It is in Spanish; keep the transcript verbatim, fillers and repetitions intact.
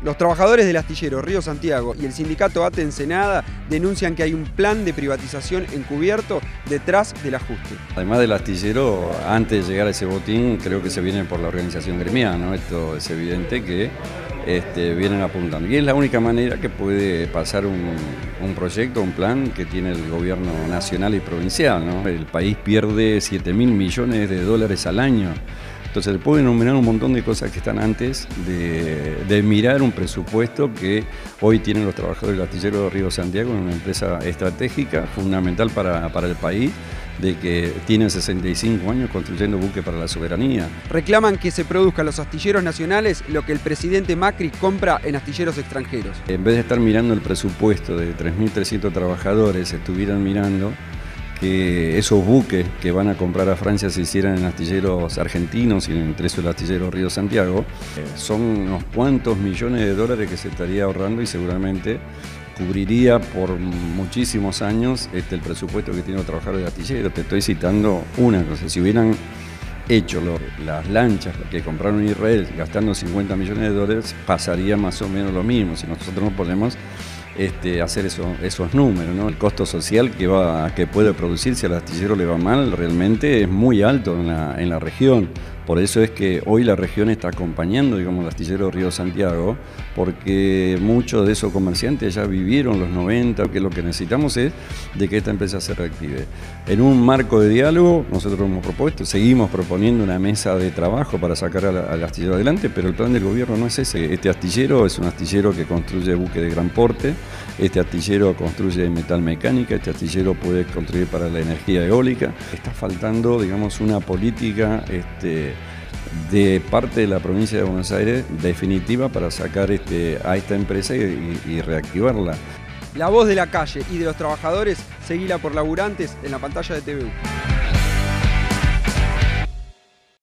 Los trabajadores del astillero Río Santiago y el sindicato ATE Ensenada denuncian que hay un plan de privatización encubierto detrás del ajuste. Además del astillero, antes de llegar a ese botín, creo que se viene por la organización gremial, ¿no? Esto es evidente que este, vienen apuntando. Y es la única manera que puede pasar un, un proyecto, un plan que tiene el gobierno nacional y provincial, ¿no? El país pierde siete mil millones de dólares al año. Entonces, le puedo enumerar un montón de cosas que están antes de, de mirar un presupuesto que hoy tienen los trabajadores del astillero de Río Santiago, una empresa estratégica, fundamental para, para el país, de que tienen sesenta y cinco años construyendo buques para la soberanía. Reclaman que se produzca en los astilleros nacionales lo que el presidente Macri compra en astilleros extranjeros. En vez de estar mirando el presupuesto de tres mil trescientos trabajadores, estuvieran mirando que esos buques que van a comprar a Francia se hicieran en astilleros argentinos y entre eso el astillero Río Santiago, son unos cuantos millones de dólares que se estaría ahorrando y seguramente cubriría por muchísimos años este, el presupuesto que tienen los trabajadores de astillero. Te estoy citando una cosa, si hubieran hecho lo, las lanchas que compraron en Israel gastando cincuenta millones de dólares, pasaría más o menos lo mismo. Si nosotros no podemos Este, hacer eso, esos números, ¿no? El costo social que, va, que puede producir si al astillero le va mal realmente es muy alto en la, en la región. Por eso es que hoy la región está acompañando, digamos, el astillero Río Santiago, porque muchos de esos comerciantes ya vivieron los noventa, que lo que necesitamos es de que esta empresa se reactive. En un marco de diálogo, nosotros hemos propuesto, seguimos proponiendo una mesa de trabajo para sacar al, al astillero adelante, pero el plan del gobierno no es ese. Este astillero es un astillero que construye buques de gran porte, este astillero construye metal mecánica, este astillero puede construir para la energía eólica. Está faltando, digamos, una política este, de parte de la provincia de Buenos Aires definitiva para sacar este, a esta empresa y, y, y reactivarla. La voz de la calle y de los trabajadores, seguila por Laburantes en la pantalla de T V U.